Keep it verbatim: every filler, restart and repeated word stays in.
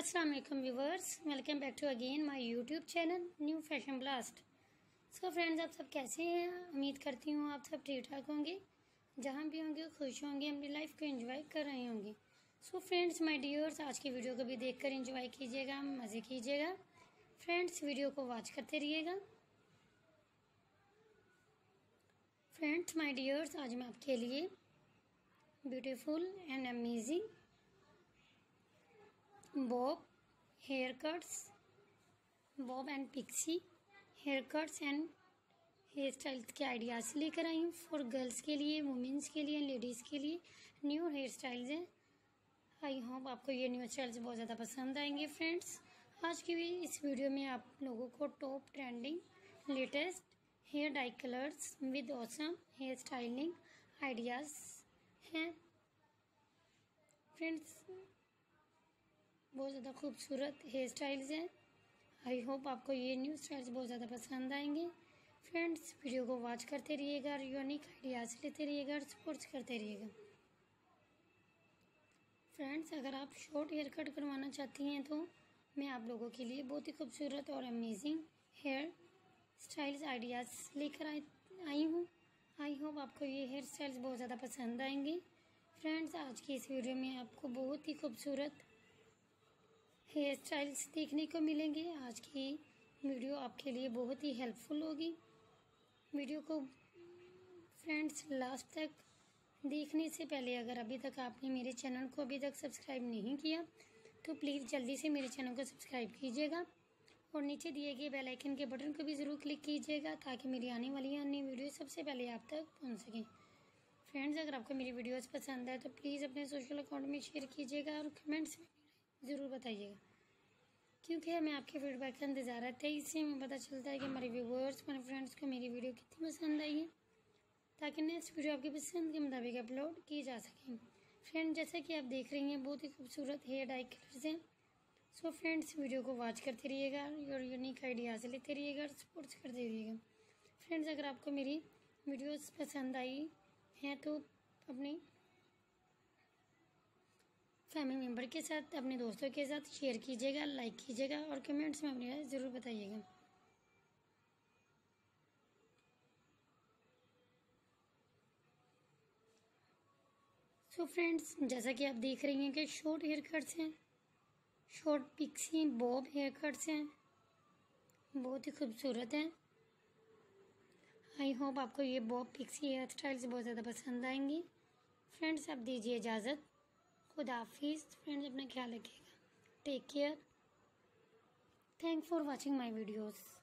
अस्सलाम वालेकुम viewers, welcome back to again my YouTube channel new fashion blast. So friends, आप सब कैसे हैं? उम्मीद करती हूँ आप सब ठीक ठाक होंगे, जहाँ भी होंगे खुश होंगे, अपनी लाइफ को एंजॉय कर रहे होंगे। सो फ्रेंड्स माय डियर्स, आज की वीडियो को भी देखकर एंजॉय कीजिएगा, मज़े कीजिएगा। फ्रेंड्स, वीडियो को वॉच करते रहिएगा। फ्रेंड्स माय डियर्स, आज मैं आपके लिए beautiful and amazing bob haircuts bob and pixie haircuts and hairstyles के आइडियाज़ लेकर आई हूँ फॉर गर्ल्स के लिए, वुमेंस के लिए, लेडीज़ के लिए न्यू हेयर स्टाइल्स हैं। आई होप आपको ये न्यू स्टाइल्स बहुत ज़्यादा पसंद आएंगे। फ्रेंड्स, आज की भी इस वीडियो में आप लोगों को top trending latest hair dye colours with awesome hair styling ideas हैं। फ्रेंड्स, बहुत ज़्यादा खूबसूरत हेयर स्टाइल्स हैं। आई होप आपको ये न्यू स्टाइल्स बहुत ज़्यादा पसंद आएंगे। फ्रेंड्स, वीडियो को वॉच करते रहिएगा और यूनिक आइडियाज़ लेते रहिएगा और सपोर्ट्स करते रहिएगा। फ्रेंड्स, अगर आप शॉर्ट हेयर कट करवाना चाहती हैं तो मैं आप लोगों के लिए बहुत ही खूबसूरत और अमेजिंग हेयर स्टाइल्स आइडियाज़ लेकर आई आई हूँ। आई होप आपको ये हेयर स्टाइल्स बहुत ज़्यादा पसंद आएंगे। फ्रेंड्स, आज की इस वीडियो में आपको बहुत ही खूबसूरत हेयर स्टाइल्स देखने को मिलेंगे। आज की वीडियो आपके लिए बहुत ही हेल्पफुल होगी। वीडियो को फ्रेंड्स लास्ट तक देखने से पहले अगर अभी तक आपने मेरे चैनल को अभी तक सब्सक्राइब नहीं किया तो प्लीज़ जल्दी से मेरे चैनल को सब्सक्राइब कीजिएगा और नीचे दिए गए बेल आइकन के बटन को भी ज़रूर क्लिक कीजिएगा ताकि मेरी आने वाली अन्य वीडियो सबसे पहले आप तक पहुँच सकें। फ्रेंड्स, अगर आपको मेरी वीडियोज़ पसंद है तो प्लीज़ अपने सोशल अकाउंट में शेयर कीजिएगा और कमेंट्स में ज़रूर बताइएगा, क्योंकि हमें आपके फीडबैक का इंतज़ार रहता है। इससे हमें पता चलता है कि हमारे व्यूवर्स, हमारे फ्रेंड्स को मेरी वीडियो कितनी पसंद आई है, ताकि नेक्स्ट वीडियो आपकी पसंद के मुताबिक अपलोड की जा सके। फ्रेंड, जैसा कि आप देख रही हैं, बहुत ही खूबसूरत हेयर डाई कलर्स हैं। सो फ्रेंड्स, वीडियो को वॉच करते रहिएगा और यूनिक आइडियाज़ लेते रहिएगा और सपोर्ट्स करते रहिएगा। फ्रेंड्स, अगर आपको मेरी वीडियोज़ पसंद आई हैं तो अपनी फैमिली मेम्बर के साथ, अपने दोस्तों के साथ शेयर कीजिएगा, लाइक कीजिएगा और कमेंट्स में अपनी राय ज़रूर बताइएगा। सो फ्रेंड्स, जैसा कि आप देख रही हैं कि शॉर्ट हेयर कट्स हैं, short pixie bob haircuts हैं, बहुत ही खूबसूरत हैं। आई होप आपको ये बॉब पिक्सी हेयर स्टाइल्स बहुत ज़्यादा पसंद आएंगी। फ्रेंड्स, आप दीजिए इजाज़त। खुदा हाफिज़। फ्रेंड्स, अपना ख्याल रखिएगा। Take care. Thank for watching my videos.